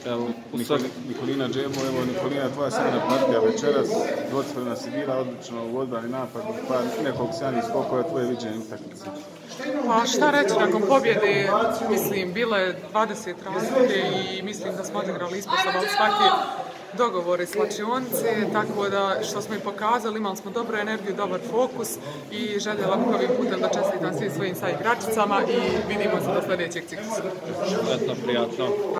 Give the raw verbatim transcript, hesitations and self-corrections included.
Evo, Nikoli, Nikolina Džemo, evo Nikolina, tvoja sjajna partija večeras, dvocifrena si bila odlično u odbrani napadu, pa nekog sjajnih skokova, tvoje viđenje utakmice. Pa šta reći, nakon pobjede, mislim, bilo je dvadeset razlike i mislim da smo odigrali ispoštovali svaki dogovor iz slačionice, tako da što smo i pokazali, imali smo dobru energiju, dobar fokus i željela bih ovim putem da čestitam svim svojim saigračicama i vidimo se do sljedećeg ciklusa. Prijatno, prijatno.